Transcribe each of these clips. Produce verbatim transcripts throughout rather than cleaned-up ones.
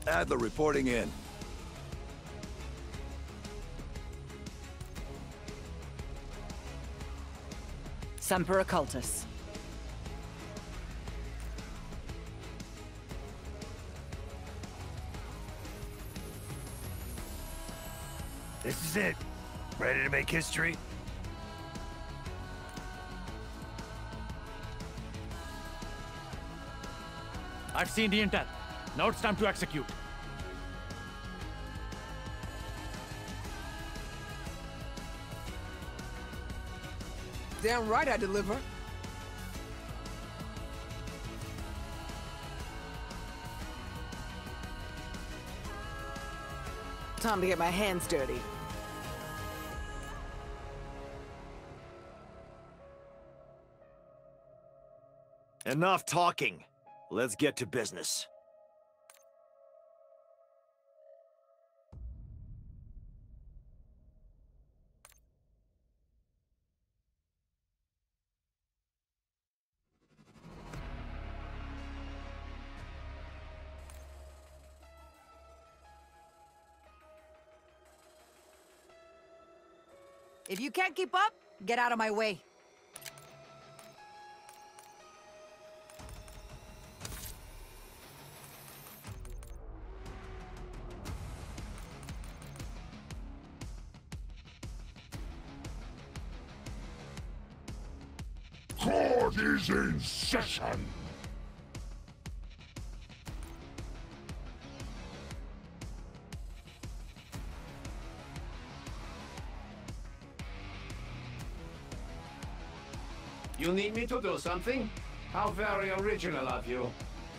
Adler reporting in. Semper Occultus. This is it. Ready to make history? I've seen the intel. Now it's time to execute. Damn right I deliver. Time to get my hands dirty. Enough talking. Let's get to business. If you can't keep up, get out of my way. Court is in session! You need me to do something? How very original of you.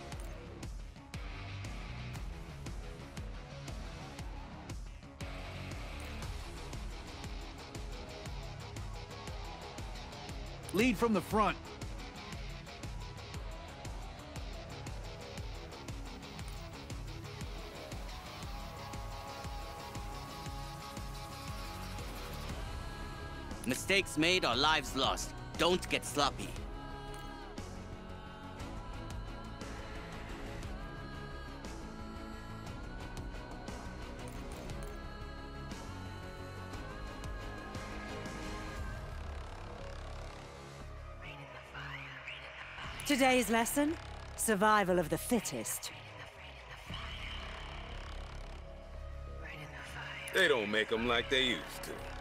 Lead from the front. Mistakes made or lives lost. Don't get sloppy. Today's lesson? Survival of the fittest. They don't make them like they used to.